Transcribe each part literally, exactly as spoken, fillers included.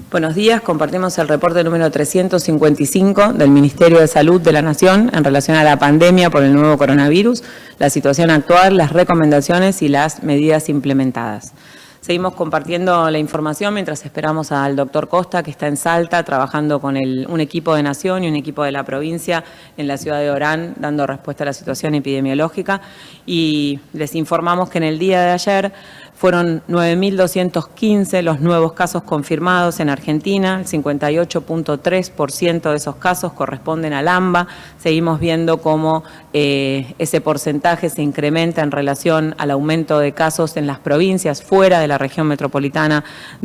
Buenos días, compartimos el reporte número trescientos cincuenta y cinco del Ministerio de Salud de la Nación en relación a la pandemia por el nuevo coronavirus, la situación actual, las recomendaciones y las medidas implementadas. Seguimos compartiendo la información mientras esperamos al doctor Costa, que está en Salta, trabajando con el, un equipo de Nación y un equipo de la provincia en la ciudad de Orán, dando respuesta a la situación epidemiológica. Y les informamos que en el día de ayer fueron nueve mil doscientos quince los nuevos casos confirmados en Argentina, el cincuenta y ocho punto tres por ciento de esos casos corresponden al AMBA. Seguimos viendo cómo eh, ese porcentaje se incrementa en relación al aumento de casos en las provincias fuera de la región metropolitana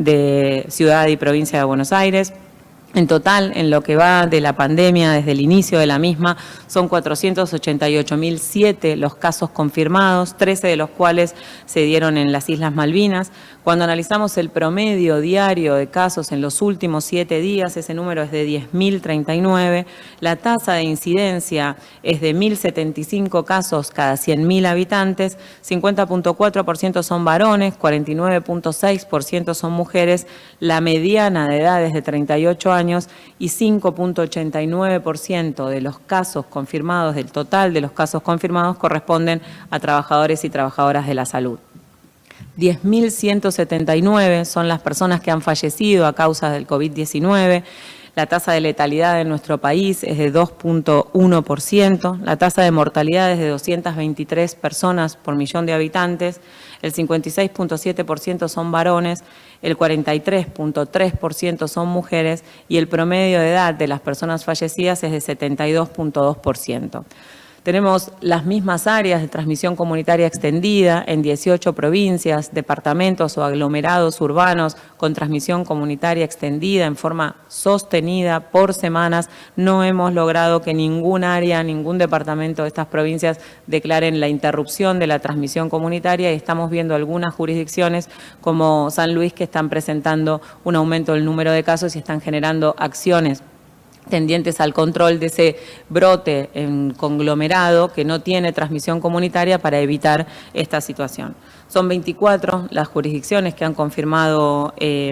de Ciudad y Provincia de Buenos Aires. En total, en lo que va de la pandemia desde el inicio de la misma, son cuatrocientos ochenta y ocho mil siete los casos confirmados, trece de los cuales se dieron en las Islas Malvinas. Cuando analizamos el promedio diario de casos en los últimos siete días, ese número es de diez mil treinta y nueve. La tasa de incidencia es de mil setenta y cinco casos cada cien mil habitantes, cincuenta punto cuatro por ciento son varones, cuarenta y nueve punto seis por ciento son mujeres, la mediana de edad es de treinta y ocho años y cinco punto ochenta y nueve por ciento de los casos confirmados, del total de los casos confirmados, corresponden a trabajadores y trabajadoras de la salud. diez mil ciento setenta y nueve son las personas que han fallecido a causa del COVID diecinueve. La tasa de letalidad en nuestro país es de dos punto uno por ciento, la tasa de mortalidad es de doscientas veintitrés personas por millón de habitantes, el cincuenta y seis punto siete por ciento son varones, el cuarenta y tres punto tres por ciento son mujeres y el promedio de edad de las personas fallecidas es de setenta y dos punto dos por ciento. Tenemos las mismas áreas de transmisión comunitaria extendida en dieciocho provincias, departamentos o aglomerados urbanos con transmisión comunitaria extendida en forma sostenida por semanas. No hemos logrado que ningún área, ningún departamento de estas provincias declaren la interrupción de la transmisión comunitaria y estamos viendo algunas jurisdicciones como San Luis que están presentando un aumento del número de casos y están generando acciones tendientes al control de ese brote en conglomerado que no tiene transmisión comunitaria para evitar esta situación. Son veinticuatro las jurisdicciones que han confirmado eh,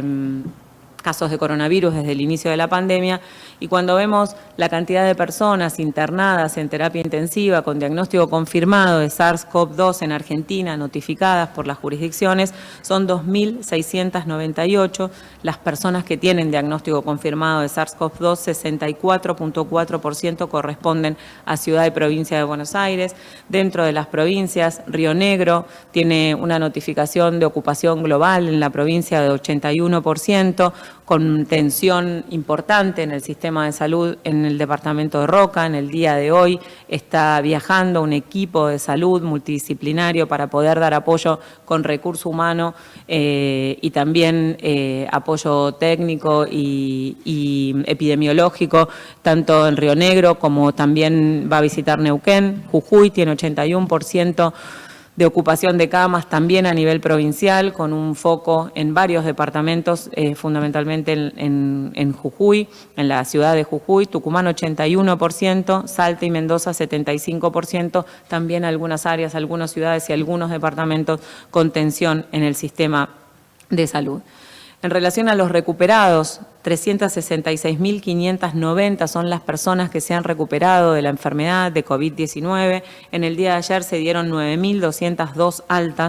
casos de coronavirus desde el inicio de la pandemia y cuando vemos la cantidad de personas internadas en terapia intensiva con diagnóstico confirmado de SARS CoV dos en Argentina notificadas por las jurisdicciones son dos mil seiscientas noventa y ocho, las personas que tienen diagnóstico confirmado de SARS CoV dos, sesenta y cuatro punto cuatro por ciento corresponden a Ciudad y Provincia de Buenos Aires. Dentro de las provincias, Río Negro tiene una notificación de ocupación global en la provincia de ochenta y uno por ciento, con tensión importante en el sistema de salud en el departamento de Roca. En el día de hoy está viajando un equipo de salud multidisciplinario para poder dar apoyo con recurso humano eh, y también eh, apoyo técnico y, y epidemiológico, tanto en Río Negro como también va a visitar Neuquén. Jujuy tiene ochenta y uno por ciento de ocupación de camas también a nivel provincial, con un foco en varios departamentos, eh, fundamentalmente en, en, en Jujuy, en la ciudad de Jujuy, Tucumán ochenta y uno por ciento, Salta y Mendoza setenta y cinco por ciento, también algunas áreas, algunas ciudades y algunos departamentos con tensión en el sistema de salud. En relación a los recuperados, trescientas sesenta y seis mil quinientas noventa son las personas que se han recuperado de la enfermedad de COVID diecinueve. En el día de ayer se dieron nueve mil doscientas dos altas.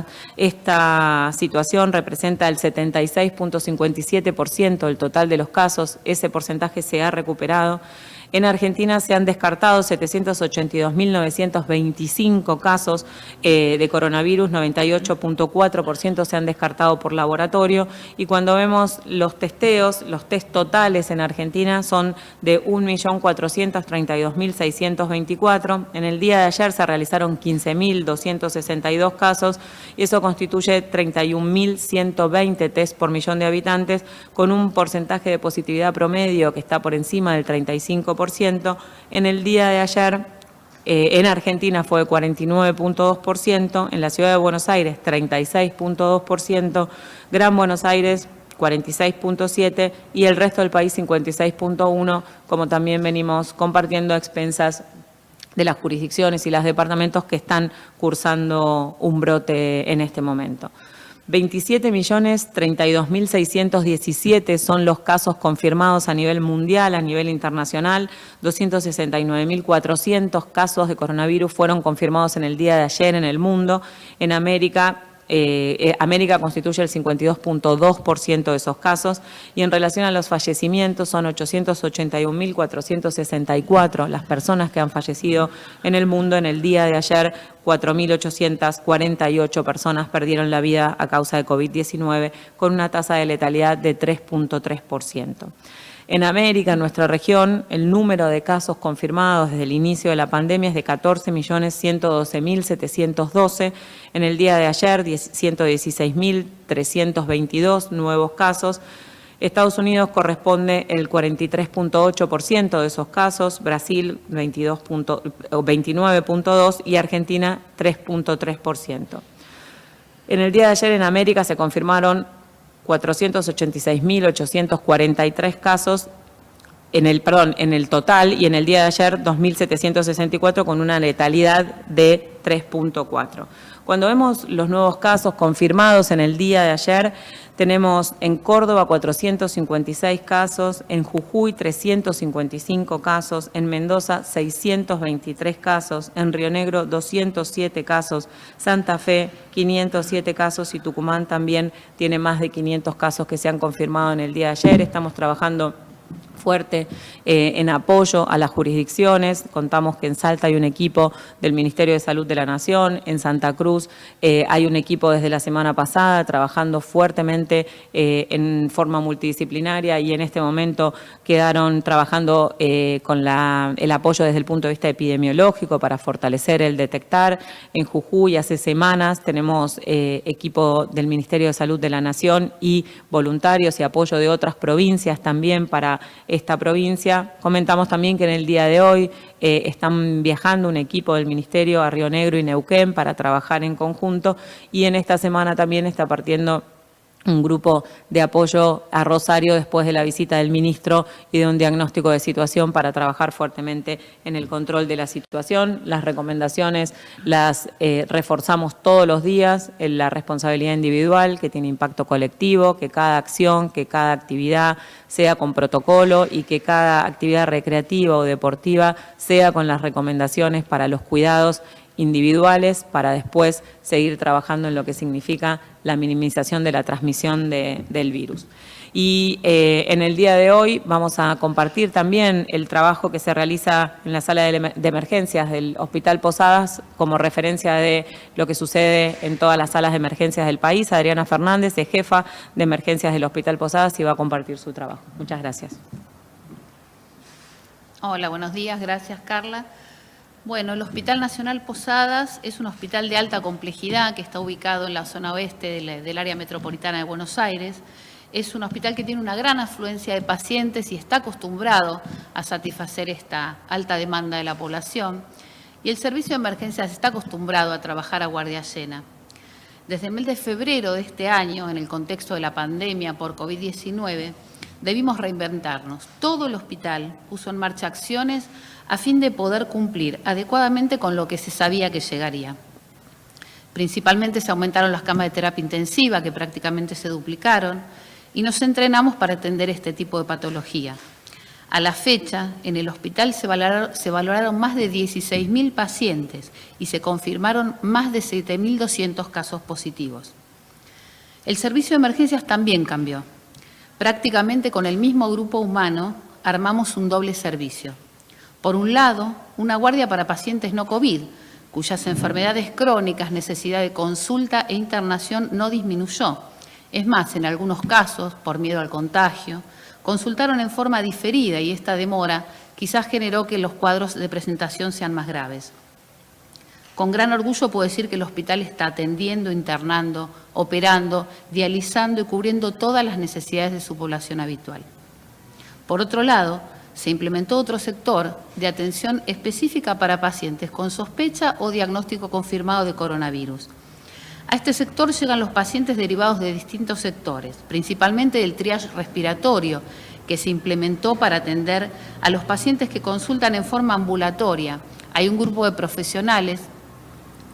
Esta situación representa el setenta y seis punto cincuenta y siete por ciento del total de los casos. Ese porcentaje se ha recuperado. En Argentina se han descartado setecientos ochenta y dos mil novecientos veinticinco casos eh, de coronavirus, noventa y ocho punto cuatro por ciento se han descartado por laboratorio y cuando vemos los testeos, los test totales en Argentina son de un millón cuatrocientos treinta y dos mil seiscientos veinticuatro. En el día de ayer se realizaron quince mil doscientos sesenta y dos casos y eso constituye treinta y un mil ciento veinte test por millón de habitantes con un porcentaje de positividad promedio que está por encima del treinta y cinco por ciento. En el día de ayer eh, en Argentina fue cuarenta y nueve punto dos por ciento, en la Ciudad de Buenos Aires treinta y seis punto dos por ciento, Gran Buenos Aires cuarenta y seis punto siete por ciento y el resto del país cincuenta y seis punto uno por ciento, como también venimos compartiendo a expensas de las jurisdicciones y los departamentos que están cursando un brote en este momento. veintisiete millones treinta y dos mil seiscientos diecisiete son los casos confirmados a nivel mundial, a nivel internacional. doscientos sesenta y nueve mil cuatrocientos casos de coronavirus fueron confirmados en el día de ayer en el mundo. En América, eh, eh, América constituye el cincuenta y dos punto dos por ciento de esos casos. Y en relación a los fallecimientos, son ochocientos ochenta y un mil cuatrocientos sesenta y cuatro las personas que han fallecido en el mundo. En el día de ayer, cuatro mil ochocientas cuarenta y ocho personas perdieron la vida a causa de COVID diecinueve, con una tasa de letalidad de tres punto tres por ciento. En América, en nuestra región, el número de casos confirmados desde el inicio de la pandemia es de catorce millones ciento doce mil setecientos doce. En el día de ayer, ciento dieciséis mil trescientos veintidós nuevos casos. Estados Unidos corresponde el cuarenta y tres punto ocho por ciento de esos casos, Brasil veintinueve punto dos por ciento y Argentina tres punto tres por ciento. En el día de ayer en América se confirmaron cuatrocientos ochenta y seis mil ochocientos cuarenta y tres casos en el, perdón, en el total, y en el día de ayer dos mil setecientos sesenta y cuatro con una letalidad de tres punto cuatro. Cuando vemos los nuevos casos confirmados en el día de ayer, tenemos en Córdoba cuatrocientos cincuenta y seis casos, en Jujuy trescientos cincuenta y cinco casos, en Mendoza seiscientos veintitrés casos, en Río Negro doscientos siete casos, Santa Fe quinientos siete casos y Tucumán también tiene más de quinientos casos que se han confirmado en el día de ayer. Estamos trabajando fuerte eh, en apoyo a las jurisdicciones. Contamos que en Salta hay un equipo del Ministerio de Salud de la Nación, en Santa Cruz eh, hay un equipo desde la semana pasada trabajando fuertemente eh, en forma multidisciplinaria, y en este momento quedaron trabajando eh, con la, el apoyo desde el punto de vista epidemiológico para fortalecer el detectar. En Jujuy hace semanas tenemos eh, equipo del Ministerio de Salud de la Nación y voluntarios y apoyo de otras provincias también para esta provincia. Comentamos también que en el día de hoy eh, están viajando un equipo del Ministerio a Río Negro y Neuquén para trabajar en conjunto, y en esta semana también está partiendo un grupo de apoyo a Rosario después de la visita del ministro y de un diagnóstico de situación para trabajar fuertemente en el control de la situación. Las recomendaciones las eh, reforzamos todos los días, en la responsabilidad individual que tiene impacto colectivo, que cada acción, que cada actividad sea con protocolo y que cada actividad recreativa o deportiva sea con las recomendaciones para los cuidados individuales, para después seguir trabajando en lo que significa la minimización de la transmisión de, del virus. Y eh, en el día de hoy vamos a compartir también el trabajo que se realiza en la sala de, de emergencias del Hospital Posadas como referencia de lo que sucede en todas las salas de emergencias del país. Adriana Fernández es jefa de emergencias del Hospital Posadas y va a compartir su trabajo. Muchas gracias. Hola, buenos días. Gracias, Carla. Bueno, el Hospital Nacional Posadas es un hospital de alta complejidad que está ubicado en la zona oeste del, del área metropolitana de Buenos Aires. Es un hospital que tiene una gran afluencia de pacientes y está acostumbrado a satisfacer esta alta demanda de la población. Y el servicio de emergencias está acostumbrado a trabajar a guardia llena. Desde el mes de febrero de este año, en el contexto de la pandemia por COVID diecinueve, debimos reinventarnos. Todo el hospital puso en marcha acciones a fin de poder cumplir adecuadamente con lo que se sabía que llegaría. Principalmente se aumentaron las camas de terapia intensiva, que prácticamente se duplicaron, y nos entrenamos para atender este tipo de patología. A la fecha, en el hospital se valoraron, se valoraron más de dieciséis mil pacientes y se confirmaron más de siete mil doscientos casos positivos. El servicio de emergencias también cambió. Prácticamente con el mismo grupo humano armamos un doble servicio. Por un lado, una guardia para pacientes no COVID, cuyas enfermedades crónicas, necesidad de consulta e internación no disminuyó. Es más, en algunos casos, por miedo al contagio, consultaron en forma diferida y esta demora quizás generó que los cuadros de presentación sean más graves. Con gran orgullo puedo decir que el hospital está atendiendo, internando, operando, dializando y cubriendo todas las necesidades de su población habitual. Por otro lado, se implementó otro sector de atención específica para pacientes con sospecha o diagnóstico confirmado de coronavirus. A este sector llegan los pacientes derivados de distintos sectores, principalmente del triage respiratorio, que se implementó para atender a los pacientes que consultan en forma ambulatoria. Hay un grupo de profesionales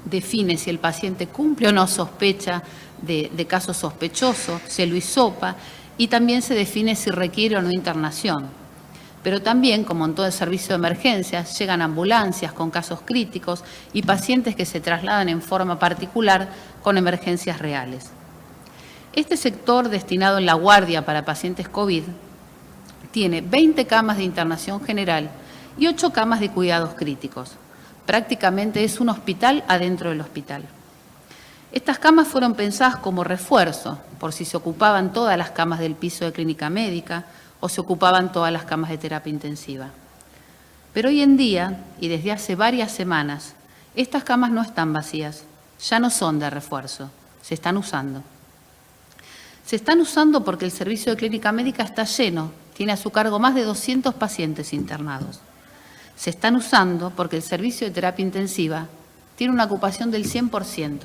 define si el paciente cumple o no sospecha de, de caso sospechoso, se lo hisopa y también se define si requiere o no internación. Pero también, como en todo el servicio de emergencias, llegan ambulancias con casos críticos y pacientes que se trasladan en forma particular con emergencias reales. Este sector destinado en la guardia para pacientes COVID tiene veinte camas de internación general y ocho camas de cuidados críticos. Prácticamente es un hospital adentro del hospital. Estas camas fueron pensadas como refuerzo, por si se ocupaban todas las camas del piso de clínica médica o se ocupaban todas las camas de terapia intensiva. Pero hoy en día, y desde hace varias semanas, estas camas no están vacías, ya no son de refuerzo, se están usando. Se están usando porque el servicio de clínica médica está lleno, tiene a su cargo más de doscientos pacientes internados. Se están usando porque el servicio de terapia intensiva tiene una ocupación del cien por ciento.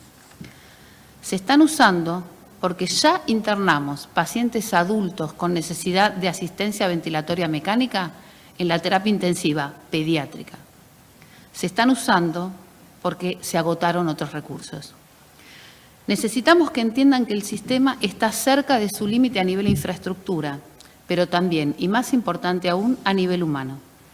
Se están usando porque ya internamos pacientes adultos con necesidad de asistencia ventilatoria mecánica en la terapia intensiva pediátrica. Se están usando porque se agotaron otros recursos. Necesitamos que entiendan que el sistema está cerca de su límite a nivel de infraestructura, pero también, y más importante aún, a nivel humano.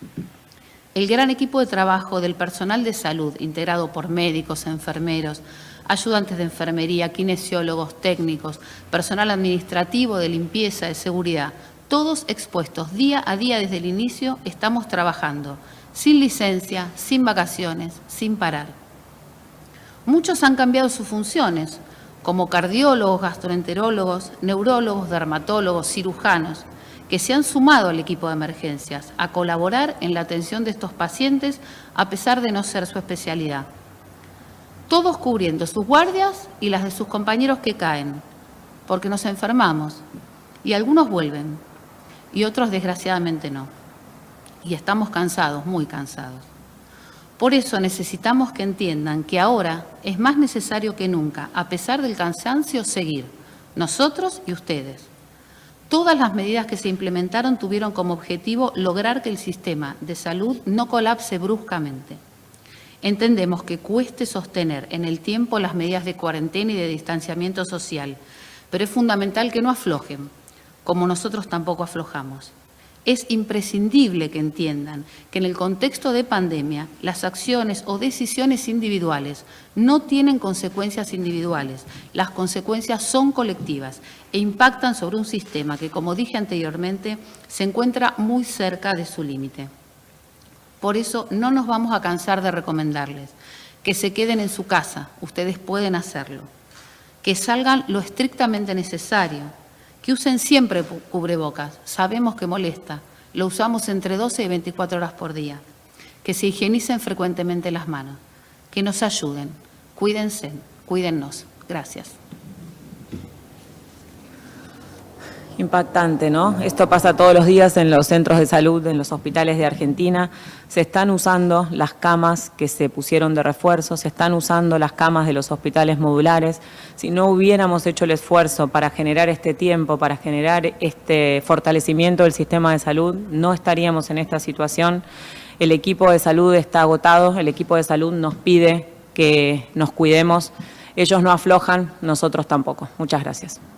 El gran equipo de trabajo del personal de salud, integrado por médicos, enfermeros, ayudantes de enfermería, kinesiólogos, técnicos, personal administrativo, de limpieza, de seguridad, todos expuestos día a día desde el inicio, estamos trabajando sin licencia, sin vacaciones, sin parar. Muchos han cambiado sus funciones, como cardiólogos, gastroenterólogos, neurólogos, dermatólogos, cirujanos, que se han sumado al equipo de emergencias a colaborar en la atención de estos pacientes a pesar de no ser su especialidad. Todos cubriendo sus guardias y las de sus compañeros que caen, porque nos enfermamos y algunos vuelven y otros desgraciadamente no. Y estamos cansados, muy cansados. Por eso necesitamos que entiendan que ahora es más necesario que nunca, a pesar del cansancio, seguir, nosotros y ustedes. Todas las medidas que se implementaron tuvieron como objetivo lograr que el sistema de salud no colapse bruscamente. Entendemos que cueste sostener en el tiempo las medidas de cuarentena y de distanciamiento social, pero es fundamental que no aflojen, como nosotros tampoco aflojamos. Es imprescindible que entiendan que en el contexto de pandemia las acciones o decisiones individuales no tienen consecuencias individuales, las consecuencias son colectivas e impactan sobre un sistema que, como dije anteriormente, se encuentra muy cerca de su límite. Por eso no nos vamos a cansar de recomendarles que se queden en su casa, ustedes pueden hacerlo, que salgan lo estrictamente necesario, que usen siempre cubrebocas, sabemos que molesta, lo usamos entre doce y veinticuatro horas por día, que se higienicen frecuentemente las manos, que nos ayuden, cuídense, cuídennos. Gracias. Impactante, ¿no? Esto pasa todos los días en los centros de salud, en los hospitales de Argentina. Se están usando las camas que se pusieron de refuerzo, se están usando las camas de los hospitales modulares. Si no hubiéramos hecho el esfuerzo para generar este tiempo, para generar este fortalecimiento del sistema de salud, no estaríamos en esta situación. El equipo de salud está agotado, el equipo de salud nos pide que nos cuidemos. Ellos no aflojan, nosotros tampoco. Muchas gracias.